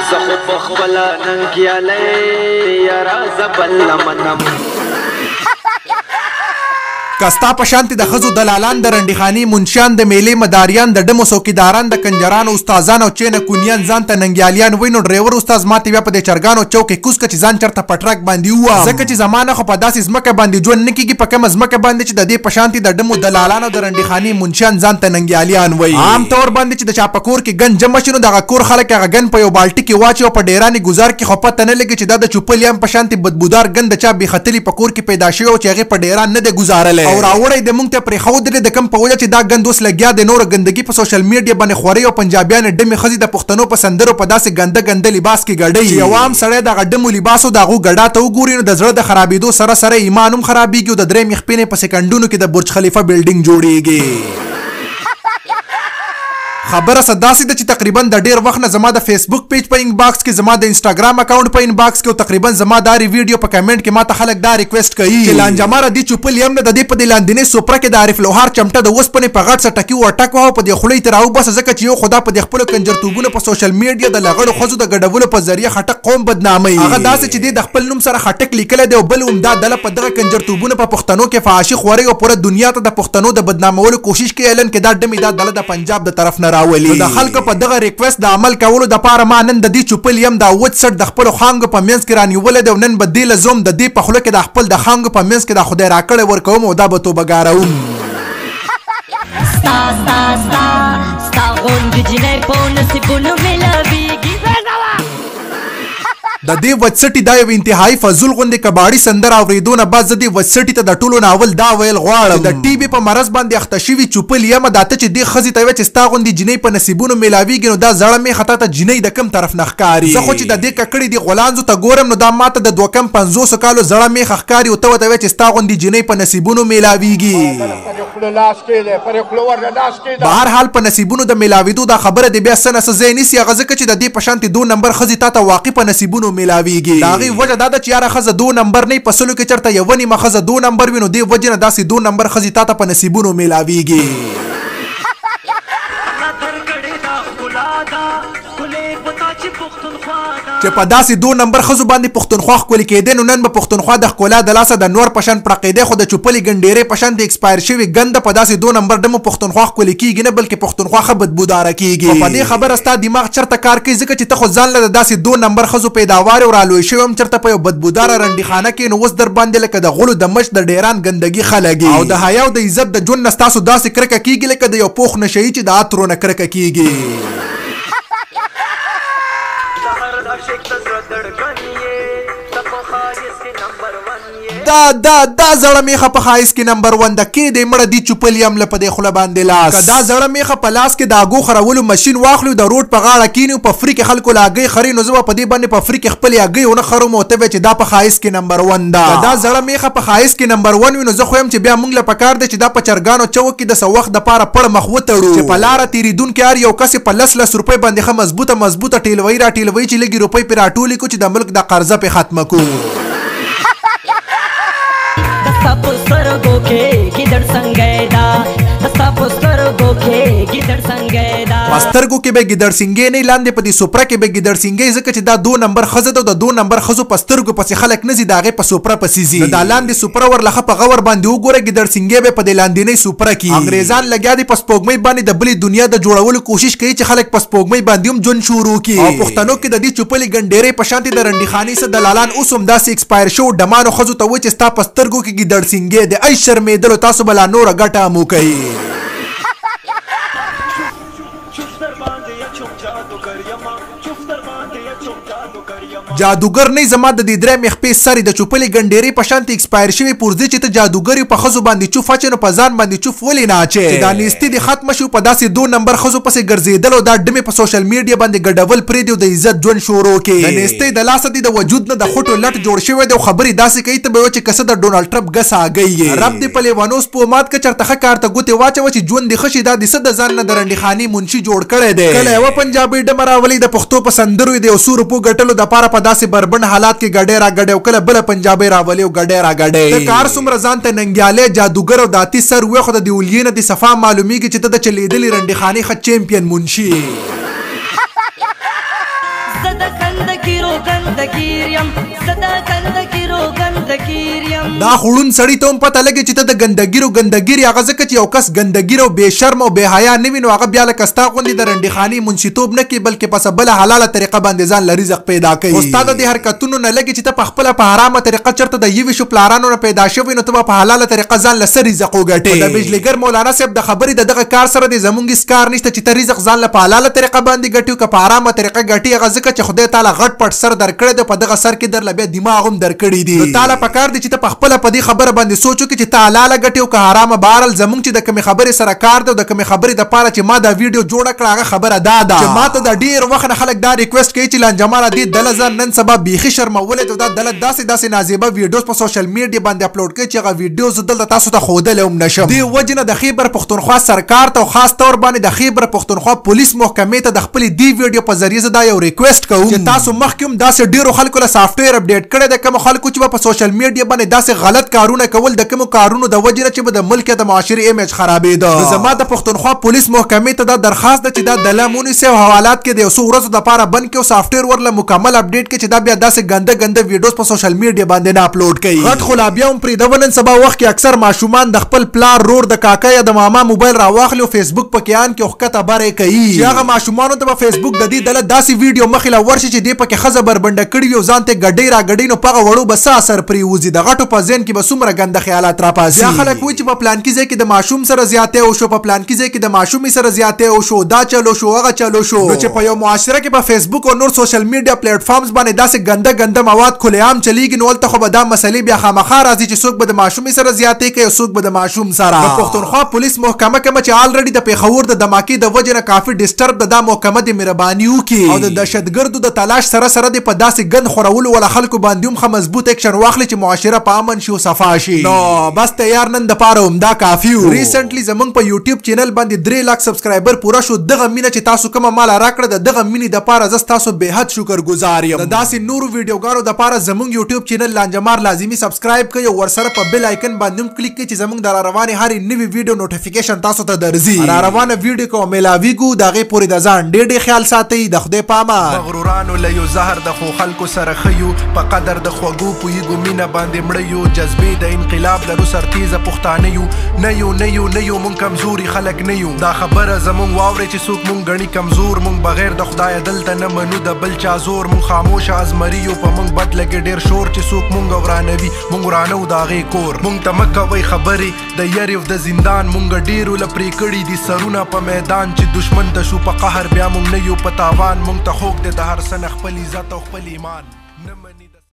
زخو پخپلا ننگیالی یارا زبل منم کستا پشانتی د خزو دلالان د رندخانی منشان د میلې مداریان د ډمو څوکیداران د کنجرانو استادان او چینه کونیان ځان ته ننګیالیان وینو ډرایور استاد ماته بیا په د چرګانو چوک کوس کچ ځان چرته پټرک باندې و ځکه چې زمانه خو په داسې ځمکه باندې ژوند نه کیږي په کوم ځمکه باندې چې د دې پشانتی د ډمو دلالان او د رندخانی منشان ځان ته ننګیالیان وای عام طور باندې چې د چاپکور کې گن جمع شنو دغه کور خلک هغه گن په یو بالټي کې واچي او په ډیرانی گزار کې خو پته نه لګي چې دا د چوپلیام پشانتی بدبودار گن د چا به خطلی په کور کې پیدا شوی او چې هغه په ډیران نه دی گزارل او راوړی د مونږ ته پرې خو د کم په وجه چې دا ګند اوس لګیا د نور ګندګي په سوشل میډیا باندې خوري او پنجابیان ډمې خزي د پښتنو په سندرو په داسې ګنده لباس کې ګډي چې عوام سړی د غډمو لباسو دغه ګډا ته وګوري نو د زړه د خرابېدو سره ایمان هم خرابېږي او د درې مخپینې په سکندونو کې د برج خلیفه بلډینګ جوړیږي خبره صداسي ده چې تقریبا د ډیر وخت نه زما د فیسبوک پیج په انباکس کې زما د انستګرام اکاونټ په انباکس کې او تقریبا زما دا ویډیو په کمنټ کې ماته خلک دا ریکوست کوي چې لانجمار دي چوپل یم نه د دې په لاندینې سوپره کې د عارف لوهار چمټه د وسپنې په غټ سټکی او ټکو په دې خولې تراو بس ځکه چې یو خدا په دې خپل کنجرتوبونه په سوشل میډیا د لغړو خزو د ګډولو په ذریعہ خټک قوم بدنامي هغه داسې چې د خپل نوم سره خټک لیکل دی او بل عمده دله په دغه کنجرتوبونه په پښتنو کې فحاشي خوري او پوره دنیا ته د پښتنو د بدنامولو کوشش کوي اعلان کې دا ډمې دا دله د پنجاب د طرف نه راولي د خلکو په دغه ریکوست د عمل کولو د پاره ما نن د دې چوپل یم دا وڅ سټ د خپل خانګ په منځ کې رانیول دی نن به دی لزوم د دې په خله کې د خپل د خانګ په منځ کې د خدای راکړې ورکوم او دا به توبه ګاروم ستا غون د جنې په نصیبونو ملويږي د دې وڅټي دا یو انتهایی فزول غوندې کباړي سندر اوریدو نه بعد د وڅټي ته د ټولو ناول دا ویل غواړم د ټي بي په مرز باندې اخته شوی چوپل یم داته چې دی خزي ته چې ستا غوندې جنې په نصیبونو ملاویږي نو دا زړه می خطا ته جنې د کم طرف نخکاری زه خو چې د دې ککړې دی غولانزو ته ګورم نو دا ماته د 250 کالو زړه می خخکاری او ته چې ستا غوندې جنې په نصیبونو ملاویږي بهر حال په نصیبونو د ملاویدو دا خبره دی بیا سنه زینی سی غزه چې د دې پشانتي 2 نمبر خزي ته واقع په نصیبونو ملاویږي دا غي وجه دا چې یاره خزه 2 نمبر نه پسلو کې چرته یو ونی مخزه 2 نمبر وینو دی وجه نه داسې 2 نمبر خزي ته په نصیبونو ملاویږي چې په داسې 2 نمبر خزو باندې پښتونخوا خولي کېدې نو نن به پښتونخوا د خپل د لاسه د نور پشن پړقېده خو د چوپلي ګنډېره پشن د ایکسپایر شوی ګند په داسې 2 نمبر دمو پښتونخوا خولي کېږي نه بلکې پښتونخوا خبد بوداره کېږي په دې خبره ستا دماغ چرته کار کوي ځکه چې ته خو ځان له داسې 2 نمبر خزو پیداوار او رالوي شوم چرته په یو بدبوداره رندخانه کې نو وس در باندې لکه د غلو د مش د ډیران ګندګي خلګي او د حیا او د عزت د جون نستاسو داسې کرکه کېږي لکه د یو پوخ نشي چې د اترو نه کرکه کېږي دا زړه میخه په خایس کې نمبر 1 د کې د مړه دی چوپل یم له په دې خله باندې لاس کدا زړه میخه په لاس کې د اگو خرولو ماشين واخلو د روډ په غاړه کینو په فری کې خلکو لاګي خري نو زما په دې باندې په فری کې خپل یاګي ونه خرو موته چې دا په خایس کې نمبر 1 دا زړه میخه په خایس کې نمبر 1 وینو زه خو يم چې بیا مونږ له پکار دی چې دا په چرګانو چوک کې د سوخ د پاره پړ مخ وتړو چې په لار تیریدون کې ار یو کس په لس روپۍ باندې خه مضبوطه ټیلوي چې لګي روپۍ پر راټولې کو چې د ملک د قرضه په ختمه کو پسترګو کې به ګیدړ سنگې نه لاندې په دې سوپرا کې به ګیدړ سنگې ځکه چې دا 2 نمبر خزه ده د 2 نمبر خزو پسترګو پسې خلک نزي داغه په سوپرا پسې زی د لاندې سوپرا ورلخه په غور باندې وګوره ګیدړ سنگې به په دې لاندې سوپرا کې انګريزان لګیا دي پس پوګمې باندې د بلې دنیا د جوړولو کوشش کوي چې خلک پس پوګمې باندې هم جون شروع کړي او پښتنو کې د دې چوپلي ګنډېرې په شانتي د رندخاني سره دلالان اوسم داسې ایکسپایر شو دمانو خزو ته و چې ستا پسترګو کې ګیدړ سنگې د ای شرمېدل تاسو بلا نور غټه مو کوي جادوګر نه زما د دې درې مخ سری د چوپلي ګنډېری په شانتي ایکسپایر شوی پورځي چې ته جادوګری په خزو باندې چوف اچنو په ځان باندې چوف ولې نه اچي دا نيستي د ختم شو په داسې 2 نمبر خزو پسې ګرځیدل او دا ډمه په سوشل میډیا باندې ګډول پرې دی د عزت جون شروع کې د نيستي د لاسه دی د وجود نه د خټو لټ جوړ شوی د خبري داسې کوي ته به چې کسه د ډونالد ټرمپ غسا گئی رب دې په لیوانوس په مات ک چرته کار ته ګوته واچو چې جون د خشي د صد ځان نه درندخانی منشي جوړ کړي دی کله یو پنجابي ډمراولي د پښتو په سندرو دی او سور په ګټلو د پاره په داسې بربند حالات کې ګډه را ګډه او کله بل پنجابي راولي او ګډه را ګډه د کار سمره ځان ته ننګیاله جادوګر او داتی سر وې خو د دیولینه د صفا معلومیږي چې ته د چلیدلې رندخانی خ چیمپیون منشي زدا کندګیرو ګندګیریم زدا کندګیرو ګندګیریم دا خړون سړی ته هم پته لګي چې ته د ګندګیرو هغه ځکه چې یو کس ګندګیرو بې شرم او بې حیا نه وي نو هغه بیا لکه ستا غوندې د رنډخاني منشیتوب نه کوي بلکې په بله حلاله طریقه باندې ځان له رزق پیدا کوي خو ستا د دې حرکتونو نه لګي چې ته په خپله په حرامه طریقه چېرته د یوې شو پلارانو نه پیدا شوی نو ته به په حلاله طریقه ځان له څه رزق وګټې د بجلیګر مولانا صاحب د خبرې د دغه کار سره د زمونږ هېڅ کار نشته چې ته رزق ځان له په حلاله طریقه باندې ګټي که په حرامه طریقه ګټي هغه ځکه چې خدای تعالی غټ پټ سر درکړی دی په دغه سر کې درله بیا دماغ هم درکړي دي نو تعالی پکار دی چې ته په خپله په دې خبره باندې سوچ وکړې چې ته حلاله ګټې او که حرامه بهرحال زمونږ چې د کومې خبرې سره کار دی او د کومې خبرې دپاره چې ما دا ویډیو جوړه کړه هغه خبره دا ده چې ما ته د ډېر وخت نه خلک دا ریکویسټ کوي چې لانجمانه دې دله ځان نن سبا بیخي شرمولی دی او دا دله داسې نازیبه ویډیوز په سوشل میډیا باندې اپلوډ کوي چې هغه ویډیوز دلته تاسو ته ښودلی هم نشم دې وجې نه د خیبر پښتونخوا سرکار ته او خاص طور باندې د خیبر پښتونخوا پولیس محکمې ته د خپلې دې ویډیو په ذریعه زه دا یو ریکویسټ کوم چې تاسو مخکې هم داسې ډېرو خلکو له سافټویر اپډیټ کړی دی کومو خلکو چې به په سوشل میډیا باندې داسې غلط کارونه کول د کومو کارونو د وجې نه چې به د ملک د معاشري ایمیج خرابېده نو زما د پښتونخوا پولیس محکمې ته دا درخواست ده چې دا دله ونیسئ او حوالات کې د یو څو ورځو دپاره بند کړي او سافټویر ورله مکمل اپډیټ کړي چې دا بیا داسې ګنده ویډیوز په سوشل میډیا باندې نه اپلوډ کوي غټ خو لا بیا هم پرېږده نن سبا وخت کې اکثر ماشومان د خپل پلار رور د کاکا یا د ماما موبایل راواخلي او فیسبوک پکې آن کړي او ښکته برې کوي چې هغه ماشومانو ته به فیسبوک د دې ډله داسې ویډیو مخې له ورشي چې دې پکې ښځه بربنډه کړي وي او ځان ته ګډۍ راګډۍ نو په هغه وړو به څه اثر پرېوځي د غټو په ذهن کې به څومره ګنده خیالات راپاسي بیا خلک وایي چې په پلانکي ځای کې د ماشوم سره زیاتی وشو په پلانکي ځای کې د ماشومې سره زیاتی وشو دا چلو شو هغه چلو شو نو چې په یو معاشره کې په فیسبوک او نور سوشل میډیا پلیټفارمز باندې داسې ګنده مواد کلیعام چلیږي نو هلته خو به دا مسلې بیا خامخا راځي چې څوک به د ماشومې سره زیاتی کوي او څوک به د ماشوم سره د پښتونخوا پولیس محکمه کومه چې آلریډي د پېښور د دماکې د وجې نه کافي ډسټرب ده دا محکمه دې مهرباني وکړي او د دهشتګردو د تلاش سره دې په داسې ګند خورولو والا خلکو باندې هم ښه مضبوط اکشن واخلي چې معاشره په امن شي او صفا شي نو بس تیار نن دپاره همدا کافي و ریسنټلی زمونږ په یوټیوب چینل باندې 3 لاک سبسکرایبر پوره شو دغه مینه چې تاسو کومه ماله راکړه د دغه مینې دپاره زه ستاسو بېحد شکرګزار یم د داسې نورو ویډیوګانو دپاره زمونږ یوټیوب چینل لانجمار لازمي سبسکرایب کړئ او ورسره په بیل آیکن باندې هم کلیک کړئ چې زمونږ د راروانې هرې نوې ویډیو نوټیفیکیشن تاسو ته درځي راروانه ویډیو که میلاویږو د هغې پورې د ځان ډېر خیال ساتئ د خدای په امان مغرورانو له یو زهر د خو خلکو سره ښیو په قدر د خوږو پوهیږو مینه باندې مړه یو جذبې د انقلاب لرو سرتیزه پښتانه یو نه یو مونږ کمزوري خلک نه یو دا خبره زمونږ واورئ چې څوک مونږ ګڼي کمزور مونږ بغیر د خدایه دلته نه منو د بل چا زور مونږ خاموشه ازمري یو په مونږ بد لګي ډېر شور چې څوک مونږ ورانوي مونږ ورانو د هغې کور مونږ ته مه کوئ خبرې د یرې او د زندان مونږ ډېرو له پرې کړي دي سرونه په میدان چې دشمن ته شو په قهر بیا مونږ نه یو په تاوان مونږ ته خوږ دی د هر څه نه خپل عزت او خپل ایمان